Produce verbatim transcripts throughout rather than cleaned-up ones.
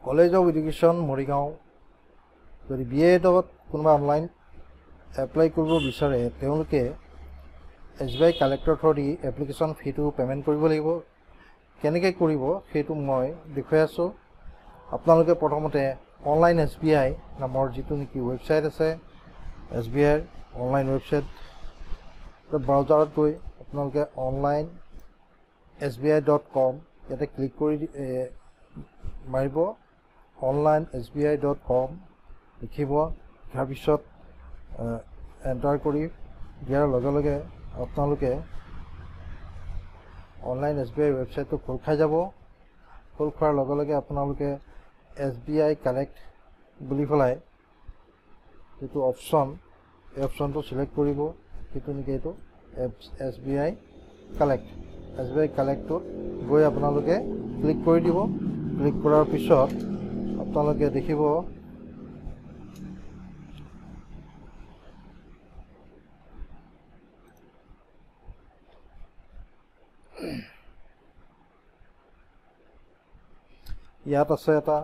College of education Morigaon যদি B এডত কোনোবা online apply কৰিব বিচাৰে তেওঁলোকে S B I collector through the application ফিটো পে'মেণ্ট কৰিব লাগিব। কেনেকৈ কৰিব সেইটো মই দেখুৱাই আছোঁ। আপোনালোকে প্ৰথমতে অনলাইন এছ বি আই নামৰ যিটো নেকি ৱেবছাইট আছে, এছ বি আইৰ অনলাইন ৱেবছাইট, ব্ৰাউজাৰত গৈ আপোনালোকে online S B I dot com ইয়াতে ক্লিক কৰি মাৰিব। Online S B I dot com লিখিব, তাৰপিছত এণ্টাৰ কৰি দিয়াৰ লগে লগে আপোনালোকে অনলাইন এছ বি আই ৱেবছাইটটো খোল খাই যাব। খোল খোৱাৰ লগে লগে আপোনালোকে এছ বি আই কালেক্ট বুলি পেলাই যিটো অপশ্যন, এই অপশ্যনটো চিলেক্ট কৰিব। সেইটো নেকি এইটো S B I collect. S B I কালেক্টটোত গৈ আপোনালোকে ক্লিক কৰি দিব। ক্লিক কৰাৰ পিছত আপোনালোকে দেখিব ইয়াত আছে এটা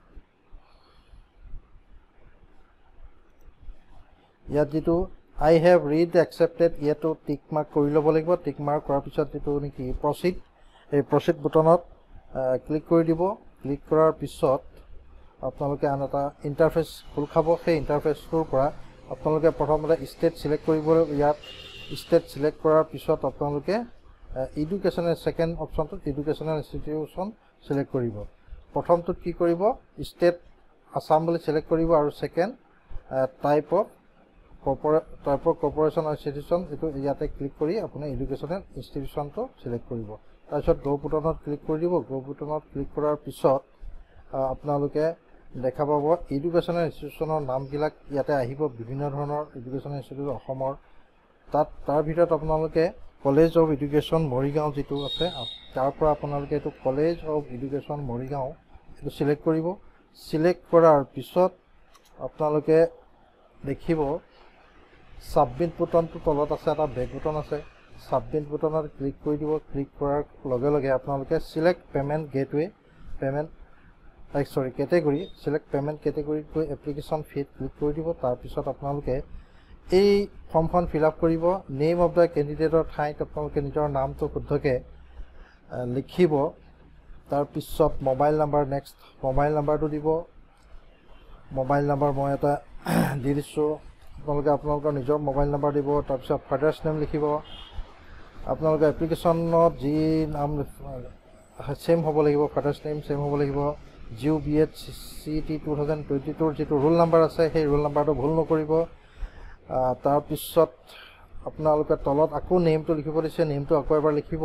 ইয়াত যিটো আই হেভ ৰিড একচেপ্টেড ইয়াতো টিক মাৰ্ক কৰি ল'ব লাগিব। টিক মাৰ্ক কৰাৰ পিছত যিটো নেকি প্ৰচিড, এই প্ৰচিড বুটনত ক্লিক কৰি দিব। ক্লিক কৰাৰ পিছত আপোনালোকে আন এটা ইণ্টাৰফেচ খোল খাব। সেই ইণ্টাৰফেচটোৰ পৰা আপোনালোকে প্ৰথমতে ষ্টেট চিলেক্ট কৰিব। ইয়াত ষ্টেট চিলেক্ট কৰাৰ পিছত আপোনালোকে এডুকেশ্যনেল ছেকেণ্ড অপশ্যনটোত এডুকেশ্যনেল ইনষ্টিটিউশ্যন চিলেক্ট কৰিব। প্ৰথমটোত কি কৰিব, ষ্টেট আছাম বুলি চিলেক্ট কৰিব আৰু ছেকেণ্ড টাইপ অফ কৰ্পৰে টাইপ অফ কৰ্পৰেশ্যন ইনষ্টিটিউশ্যন এইটো ইয়াতে ক্লিক কৰি আপুনি এডুকেশ্যনেল ইনষ্টিটিউশ্যনটো চিলেক্ট কৰিব। তাৰপিছত গো বুটনত ক্লিক কৰি দিব। গো বুটনত ক্লিক কৰাৰ পিছত আপোনালোকে দেখা পাব এডুকেশ্যনেল ইনষ্টিটিউশ্যনৰ নামবিলাক ইয়াতে আহিব। বিভিন্ন ধৰণৰ এডুকেশ্যনেল ইনষ্টিটিউট অসমৰ, তাত তাৰ ভিতৰত আপোনালোকে কলেজ অফ এডুকেশ্যন মৰিগাঁও যিটো আছে তাৰ পৰা আপোনালোকে এইটো কলেজ অফ এডুকেশ্যন মৰিগাঁও এইটো চিলেক্ট কৰিব। চিলেক্ট কৰাৰ পিছত আপোনালোকে দেখিব ছাবমিট বুটনটো তলত আছে, এটা বেক বুটন আছে। ছাবমিট বুটনত ক্লিক কৰি দিব। ক্লিক কৰাৰ লগে লগে আপোনালোকে select payment gateway payment sorry category select payment কেটেগৰীত গৈ এপ্লিকেশ্যন ফিত ক্লিক কৰি দিব। তাৰপিছত আপোনালোকে এই ফৰ্মখন ফিল আপ কৰিব। নেম অফ দ্য কেণ্ডিডেটৰ ঠাইত আপোনালোকে নিজৰ নামটো শুদ্ধকৈ লিখিব। তাৰপিছত মোবাইল নাম্বাৰ, নেক্সট মোবাইল নাম্বাৰটো দিব। মোবাইল নাম্বাৰ মই এটা দি দিছোঁ। আপোনালোকে আপোনালোকৰ নিজৰ মোবাইল নাম্বাৰ দিব। তাৰপিছত ফাদাৰ্ছ নেম লিখিব। আপোনালোকে এপ্লিকেশ্যনত যি নাম ছেম হ'ব লাগিব, ফাদাৰ্ছ নেম ছেম হ'ব লাগিব। জিউ B Ed C T two thousand twenty টুৰ যিটো ৰোল নাম্বাৰ আছে সেই ৰোল নাম্বাৰটো ভুল নকৰিব। তাৰপিছত আপোনালোকে তলত আকৌ নেমটো লিখিব দিছে, নেমটো আকৌ এবাৰ লিখিব।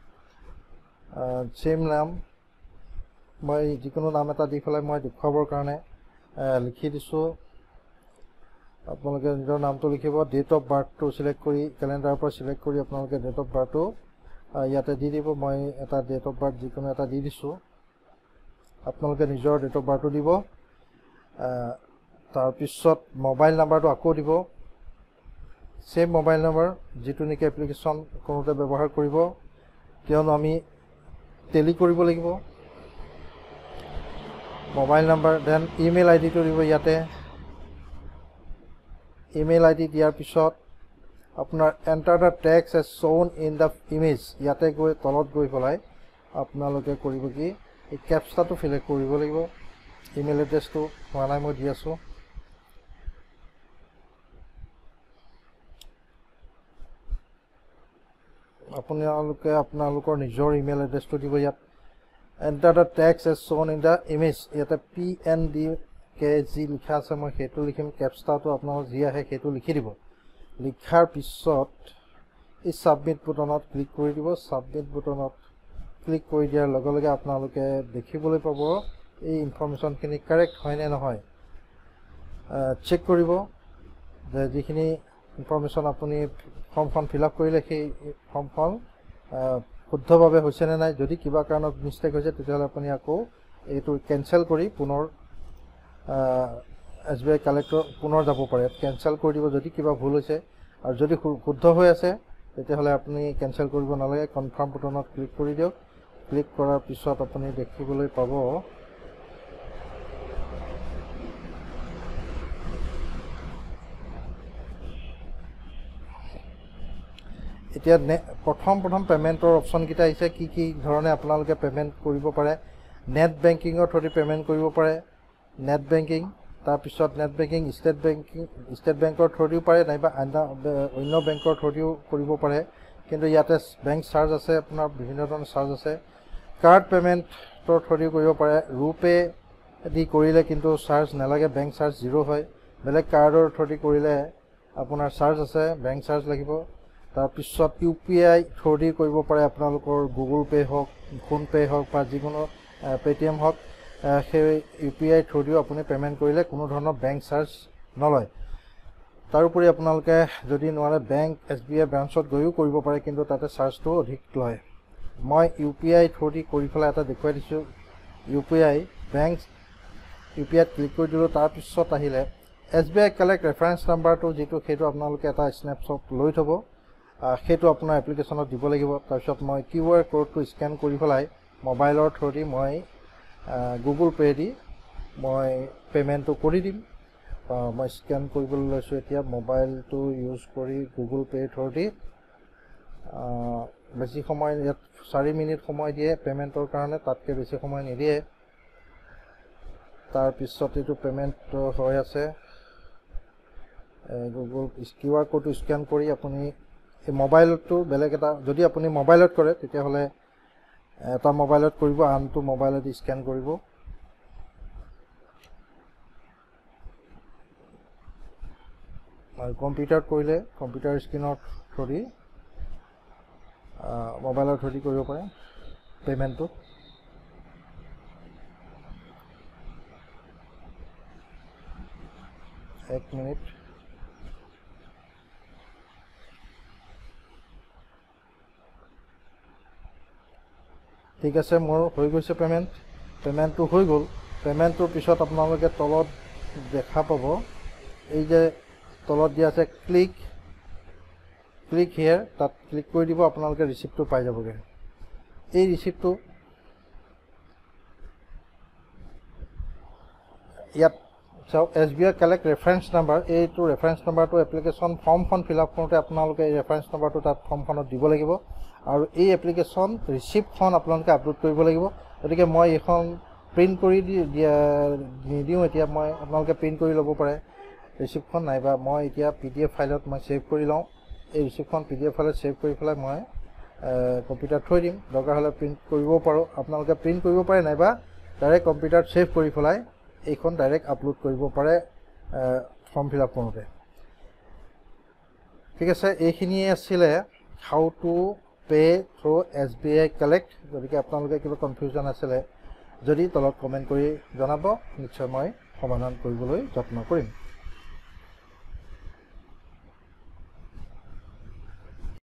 ছেম নাম মই যিকোনো নাম এটা দি পেলাই মই দেখুৱাবৰ কাৰণে লিখি দিছোঁ। আপোনালোকে নিজৰ নামটো লিখিব। ডেট অফ বাৰ্থটো চিলেক্ট কৰি কেলেণ্ডাৰৰ পৰা চিলেক্ট কৰি আপোনালোকে ডেট অফ বাৰ্থটো ইয়াতে দি দিব। মই এটা ডেট অফ বাৰ্থ যিকোনো এটা দি দিছোঁ। আপোনালোকে নিজৰ ডেট অফ বাৰ্থটো দিব। তাৰপিছত মোবাইল নাম্বাৰটো আকৌ দিব। ছেম মোবাইল নাম্বাৰ যিটো নেকি এপ্লিকেশ্যন কৰোঁতে ব্যৱহাৰ কৰিব, কিয়নো আমি টেলি কৰিব লাগিব। Mobile number then email I ডিটো দিব। ইয়াতে ইমেইল আই ডি দিয়াৰ পিছত আপোনাৰ enter the text as shown in the image ইয়াতে গৈ তলত গৈ পেলাই আপোনালোকে কৰিব কি, এই কেপচাটো ফিল আপ কৰিব লাগিব। ইমেইল এড্ৰেছটো হোৱা নাই, মই দি আছোঁ। আপোনালোকে আপোনালোকৰ নিজৰ ইমেইল এড্ৰেছটো দিব ইয়াত। Enter the text as shown in the image ইয়াতে পি এন ডি কে যি লিখা আছে মই সেইটো লিখিম। কেপচাটো আপোনালোক যি আহে সেইটো লিখি দিব। লিখাৰ পিছত এই ছাবমিট বুটনত ক্লিক কৰি দিব। ছাবমিট বুটনত ক্লিক কৰি দিয়াৰ লগে লগে আপোনালোকে দেখিবলৈ পাব এই ইনফৰ্মেশ্যনখিনি কাৰেক্ট হয় নে নহয় চেক কৰিব যে যিখিনি ইনফৰ্মেশ্যন আপুনি ফৰ্মখন ফিল আপ কৰিলে সেই ফৰ্মখন শুদ্ধভাৱে হৈছে নে নাই। যদি কিবা কাৰণত মিষ্টেক হৈছে তেতিয়াহ'লে আপুনি আকৌ এইটো কেনচেল কৰি পুনৰ এছ বি আই কালেক্টৰ পুনৰ যাব পাৰে। কেনচেল কৰি দিব যদি কিবা ভুল হৈছে, আৰু যদি শুদ্ধ হৈ আছে তেতিয়াহ'লে আপুনি কেনচেল কৰিব নালাগে। কনফাৰ্ম বুটনত ক্লিক কৰি দিয়ক। ক্লিক কৰাৰ পিছত আপুনি দেখিবলৈ পাব এতিয়া প্ৰথম প্ৰথম পেমেন্টৰ অপচন কিটা আছে কি কি ধৰণে আপোনালোকে পেমেন্ট কৰিব পাৰে নেট বেংকিংৰ থ্ৰুদি পেমেন্ট কৰিব পাৰে নেট বেংকিং তাৰ পিছত net banking state banking state বেংকৰ থ্ৰুদিও পাৰে নাইবা অন্য বেংকৰ থ্ৰুদিও কৰিব পাৰে কিন্তু ইয়াতে বেংক চাৰ্জ আছে আপোনাৰ বিভিন্ন ধৰণৰ চাৰ্জ আছে কাৰ্ড পেমেন্টৰ থ্ৰুদিও কৰিব পাৰে ৰুপে দি কৰিলে কিন্তু চাৰ্জ নালাগে বেংক চাৰ্জ জিৰ' হয় বেলেগ কাৰ্ডৰ থ্ৰুদি কৰিলে আপোনাৰ চাৰ্জ আছে বেংক চাৰ্জ লাগিব তাৰ পিছত ইউপিআই থ্ৰুদি কৰিব পাৰে আপোনালোকৰ গুগল পে হওক ফোন পে হওক বা যিকোনো পেটিএম হওক সেই ইউপিআই থ্ৰুদিও আপুনি পেমেন্ট কৰিলে কোনো ধৰণৰ বেংক চাৰ্জ নলয় তাৰোপৰি আপোনালোকে যদি নোৱাৰে বেংক এছবিআই ব্ৰাঞ্চত গৈও কৰিব পাৰে কিন্তু তাতে চাৰ্জটো অধিক লয় মই ইউপিআই থ্ৰুদি কৰি ফেলাই এটা দেখুৱাই দিছোঁ ইউপিআই বেংক ইউপিআইত ক্লিক কৰি দিলোঁ তাৰ পিছত আহিলে এছবিআই কালেক্ট ৰেফাৰেঞ্চ নাম্বাৰটো যিটো সেইটো আপোনালোকে এটা স্নেপশ্বট লৈ থ'ব সেইটো আপোনাৰ এপ্লিকেশ্যনত দিব লাগিব তাৰপিছত মই কিউ আৰ কোডটো স্কেন কৰি পেলাই মোবাইলৰ থ্ৰুদি মই গুগল পে দি মই পেমেন্টটো কৰি দিম মই স্কেন কৰিবলৈ লৈছোঁ এতিয়া মোবাইলটো ইউজ কৰি গুগল পে থ্ৰুদি বেছি সময় ইয়াত চাৰি মিনিট সময় দিয়ে পেমেন্টৰ কাৰণে তাতকৈ বেছি সময় নিদিয়ে তাৰ পিছত এইটো পেমেন্ট হৈ আছে গুগল কিউ আৰ কোডটো স্কেন কৰি আপুনি এই মোবাইলটো বেলেগ এটা যদি আপুনি মোবাইলত কৰে তেতিয়াহ'লে এটা মোবাইলত কৰিব আনটো মোবাইলত স্কেন কৰিব আৰু কম্পিউটাৰত কৰিলে কম্পিউটাৰ স্ক্ৰীনৰ থ্ৰুদি মোবাইলৰ থ্ৰুদি কৰিব পাৰে পেমেন্টটো এক মিনিট ঠিক আছে মোৰ হৈ গৈছে পেমেন্ট পেমেন্টটো হৈ গ'ল পেমেন্টৰ পিছত আপোনালোকে তলত দেখা পাব এই যে তলত দিয়া আছে ক্লিক ক্লিক হিয়াৰ তাত ক্লিক কৰি দিব আপোনালোকে ৰিসিপ্টটো পাই যাবগে এই ৰিসিপ্টটো ইয়াত চাওক এছবিআই কালেক্ট ৰেফাৰেঞ্চ নাম্বাৰ এইটো ৰেফাৰেঞ্চ নাম্বাৰটো এপ্লিকেশ্যন ফৰ্মখন ফিল আপ কৰোঁতে আপোনালোকে এই ৰেফাৰেঞ্চ নাম্বাৰটো তাত ফৰ্মখনত দিব লাগিব আৰু এই এপ্লিকেশ্যন ৰিসিপ্টখন আপোনালোকে আপলোড কৰিব লাগিব গতিকে মই এখন প্ৰিন্ট কৰি দিয়া নিদিওঁ এতিয়া মই আপোনালোকে প্ৰিন্ট কৰি ল'ব পাৰে ৰিসিপ্টখন নাইবা মই এতিয়া পিডিএফ ফাইলত মই সেভ কৰি লওঁ এই ৰিসিপ্টখন পিডিএফ ফাইলত সেভ কৰি পেলাই মই কম্পিউটাৰত থৈ দিম দৰকাৰ হ'লে প্ৰিন্ট কৰিব পাৰোঁ আপোনালোকে প্ৰিন্ট কৰিব পাৰে নাইবা ডাইৰেক্ট কম্পিউটাৰত সেভ কৰি পেলাই এইখন ডাইৰেক্ট আপলোড কৰিব পাৰে ফৰ্ম ফিল আপ কৰোঁতে ঠিক আছে এইখিনিয়ে আছিলে how to pay through SBI collect গতিকে আপোনালোকে কিবা কনফিউজন আছিলে যদি তলত কমেণ্ট কৰি জনাব নিশ্চয় মই সমাধান কৰিবলৈ যত্ন কৰিম